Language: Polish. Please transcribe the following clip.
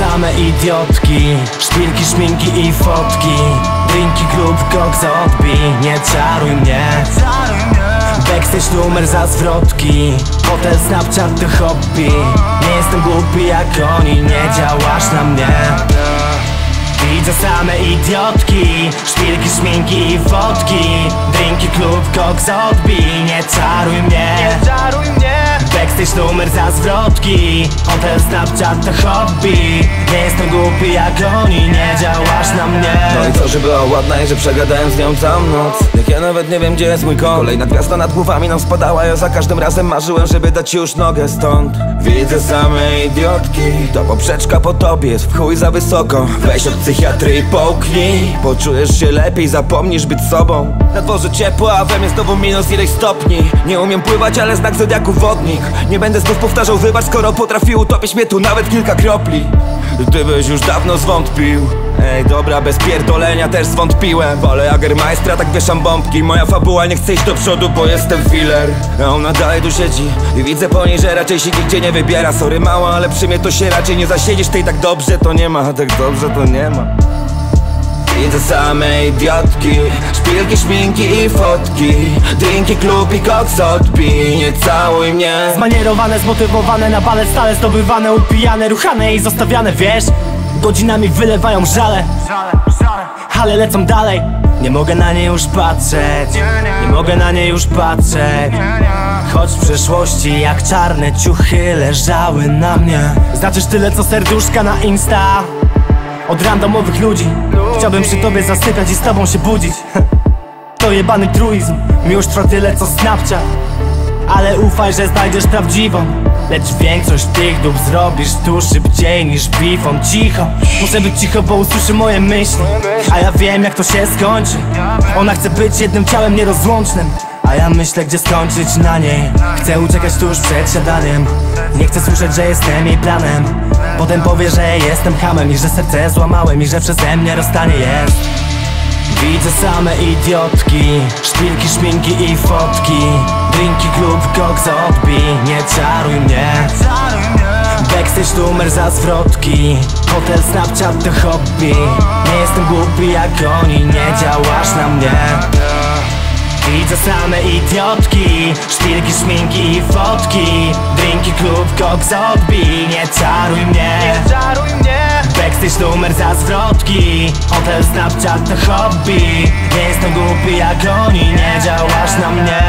same idiotki, szpilki, szminki i fotki, drinki, klub, koks, odbij, nie czaruj mnie. Backstage numer za zwrotki, hotel, Snapchat to hobby. Nie jestem głupi jak oni, nie działasz na mnie. Widzę same idiotki, szpilki, szminki i fotki, drinki, klub, koks, odbij, nie czaruj mnie. Backstage numer za zwrotki, hotel, Snapchat to hobby. Nie jestem głupi jak oni, nie działasz na mnie. No i co, że była ładna i że przegadałem z nią całą noc. Jak ja nawet nie wiem, gdzie jest mój kąt. Kolejna gwiazda nad głowami nam spadała, ja za każdym razem marzyłem, żeby dać już nogę stąd. Widzę same idiotki, to poprzeczka po tobie jest w chuj za wysoko. Weź od psychiatry i połknij, poczujesz się lepiej, zapomnisz być sobą. Na dworze ciepło, a we mnie znowu minus ileś stopni. Nie umiem pływać, ale znak zodiaku wodnik. Nie będę znów powtarzał wybacz, skoro potrafił utopić mnie tu nawet kilka kropli. Gdybyś już dawno zwątpił. Ej, dobra, bez pierdolenia też zwątpiłem. Wolę Jagermeistera, tak wieszam bombki. Moja fabuła nie chce iść do przodu, bo jestem filler. A ona dalej tu siedzi i widzę po niej, że raczej się nigdzie nie wybiera. Sorry mała, ale przy mnie to się raczej nie zasiedzisz. Tej tak dobrze to nie ma, tak dobrze to nie ma. Widzę same idiotki, szpilki, szminki i fotki, drinki, klub i koks, odbij, nie całuj mnie. Zmanierowane, zmotywowane, na balet stale zdobywane, upijane, ruchane i zostawiane, wiesz. Godzinami wylewają żale, ale lecą dalej. Nie mogę na nie już patrzeć, nie mogę na nie już patrzeć. Choć w przeszłości jak czarne ciuchy leżały na mnie. Znaczysz tyle co serduszka na Insta od randomowych ludzi. Chciałbym przy tobie zasypiać i z tobą się budzić. To jebany truizm, miłość trwa tyle co Snapchat. Ale ufaj, że znajdziesz prawdziwą. Lecz większość tych dób zrobisz tu szybciej niż bifon. Cicho, muszę być cicho, bo usłyszy moje myśli. A ja wiem jak to się skończy. Ona chce być jednym ciałem nierozłącznym, a ja myślę gdzie skończyć na niej. Chcę uciekać tuż przed siadaniem. Nie chcę słyszeć, że jestem jej planem. Potem powie, że jestem hamem i że serce złamałem i że przeze mnie rozstanie jest. Widzę same idiotki, szpilki, szminki i fotki, drinki, klub, koks, odbij, nie czaruj mnie. Backstage numer za zwrotki, hotel, Snapchat to hobby. Nie jestem głupi jak oni, nie działasz na mnie. Widzę same idiotki, szpilki, szminki i fotki, drinki, klub, koks, odbij, nie czaruj mnie. Backstage numer za zwrotki, hotel, Snapchat to hobby. Nie jestem głupi jak oni, nie działasz na mnie.